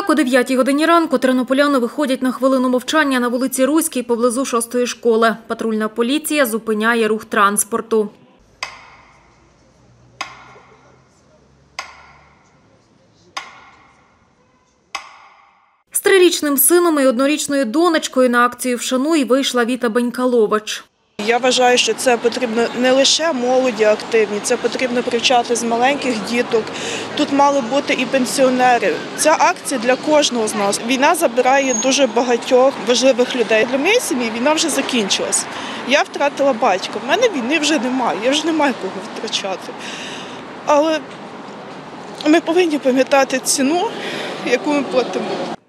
Так, о 9 годині ранку тернополяни виходять на хвилину мовчання на вулиці Руській поблизу 6-ї школи. Патрульна поліція зупиняє рух транспорту. З 3-річним сином і 1-річною донечкою на акцію «Вшануй» вийшла Віта Бенькалович. Я вважаю, що це потрібно не лише молоді активні, це потрібно привчати з маленьких діток. Тут мали бути і пенсіонери. Ця акція для кожного з нас. Війна забирає дуже багатьох важливих людей. Для моєї сім'ї війна вже закінчилась. Я втратила батька, в мене війни вже немає, я вже не маю кого втрачати. Але ми повинні пам'ятати ціну, яку ми платимо.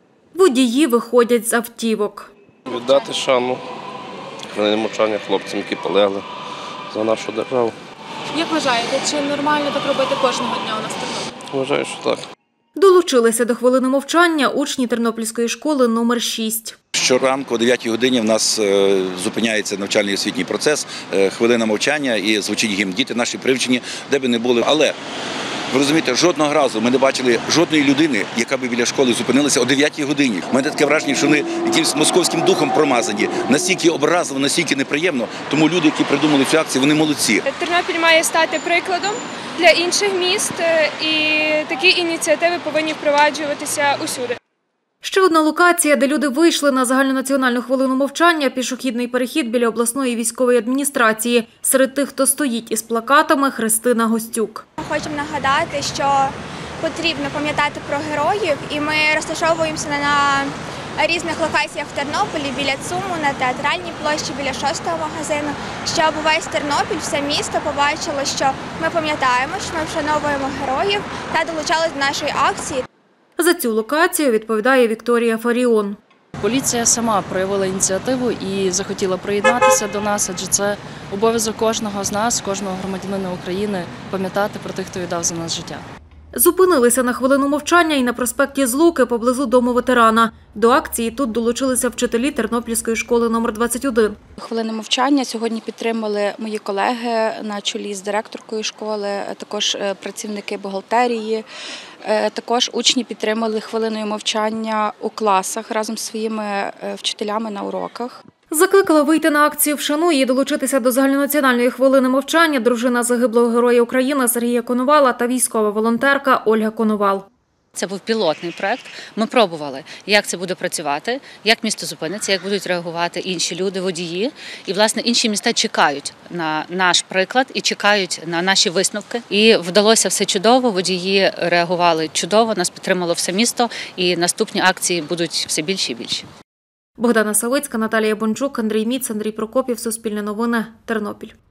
Водії виходять з автівок. Віддати шану, хвилину мовчання хлопцям, які полегли за нашу державу. Як вважаєте, чи нормально так робити кожного дня у нас в Тернополі? Вважаю, що так. Долучилися до хвилини мовчання учні Тернопільської школи номер 6. Щоранку о 9 годині в нас зупиняється навчальний освітній процес, хвилина мовчання і звучить гімн. Діти наші привчені, де би не були. Але, ви розумієте, жодного разу ми не бачили жодної людини, яка би біля школи зупинилася о 9 годині. У мене таке враження, що вони якимось московським духом промазані. Настільки образливо, настільки неприємно. Тому люди, які придумали цю акцію, вони молодці. Тернопіль має стати прикладом для інших міст, і такі ініціативи повинні впроваджуватися усюди. Ще одна локація, де люди вийшли на загальнонаціональну хвилину мовчання – пішохідний перехід біля обласної військової адміністрації. Серед тих, хто стоїть із плакатами – Христина Гостюк. Хочемо нагадати, що потрібно пам'ятати про героїв, і ми розташовуємося на різних локаціях в Тернополі, біля ЦУМу, на Театральній площі, біля 6-го магазину, щоб весь Тернопіль, все місто побачило, що ми пам'ятаємо, що ми вшановуємо героїв та долучалися до нашої акції. За цю локацію відповідає Вікторія Фаріон. Поліція сама проявила ініціативу і захотіла приєднатися до нас, адже це обов'язок кожного з нас, кожного громадянина України пам'ятати про тих, хто віддав за нас життя. Зупинилися на хвилину мовчання і на проспекті Злуки поблизу Дому ветерана. До акції тут долучилися вчителі Тернопільської школи номер 21. Хвилину мовчання сьогодні підтримали мої колеги на чолі з директоркою школи, також працівники бухгалтерії. Також учні підтримали хвилиною мовчання у класах разом з своїми вчителями на уроках. Закликала вийти на акцію «Вшануй» і долучитися до загальнонаціональної хвилини мовчання дружина загиблого Героя України Сергія Коновала та військова волонтерка Ольга Коновал. Це був пілотний проект. Ми пробували, як це буде працювати, як місто зупиниться, як будуть реагувати інші люди, водії. І, власне, інші міста чекають на наш приклад і чекають на наші висновки. І вдалося все чудово, водії реагували чудово, нас підтримало все місто, і наступні акції будуть все більші і більші. Богдана Савицька, Наталія Бончук, Андрій Міц, Андрій Прокопів, Суспільне новини, Тернопіль.